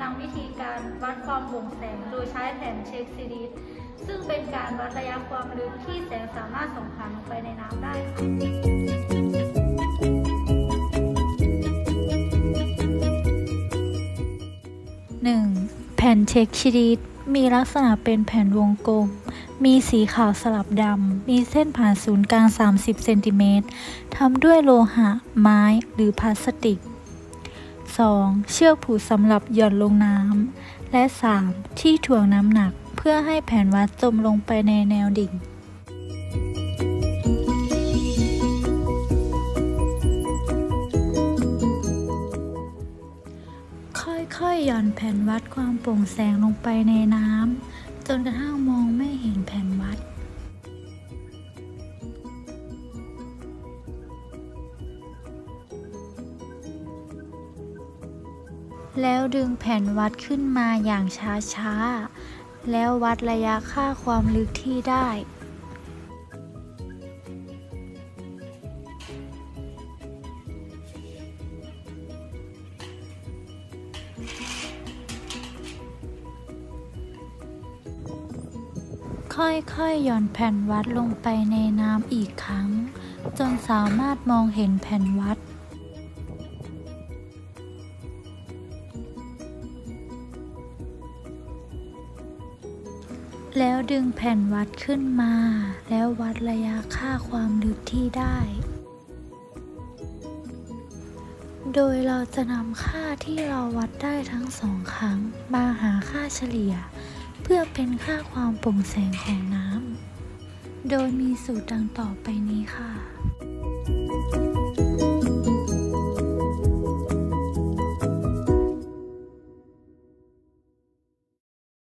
ำวิธีการวัดความโปร่งแสงโดยใช้แผ่นเช็คซีรีส์ซึ่งเป็นการวัดระยะความลึกที่แสงสามารถส่องผ่านลงไปในน้ำได้ 1. แผ่นเช็คชีตมีลักษณะเป็นแผ่นวงกลมมีสีขาวสลับดำมีเส้นผ่านศูนย์กลาง30เซนติเมตรทำด้วยโลหะไม้หรือพลาสติก 2. เชือกผูกสำหรับหย่อนลงน้ำและ 3. ที่ถ่วงน้ำหนักเพื่อให้แผ่นวัดจมลงไปในแนวดิ่งค่อยๆหย่อนแผ่นวัดความโปร่งแสงลงไปในน้ำจนกระทั่งมองไม่เห็นแผ่นวัดแล้วดึงแผ่นวัดขึ้นมาอย่างช้าๆแล้ววัดระยะค่าความลึกที่ได้ค่อยๆหย่อนแผ่นวัดลงไปในน้ำอีกครั้งจนสามารถมองเห็นแผ่นวัดแล้วดึงแผ่นวัดขึ้นมาแล้ววัดระยะค่าความลึกที่ได้โดยเราจะนำค่าที่เราวัดได้ทั้ง2ครั้งมาหาค่าเฉลี่ยเพื่อเป็นค่าความโปร่งแสงของน้ำโดยมีสูตรดังต่อไปนี้ค่ะ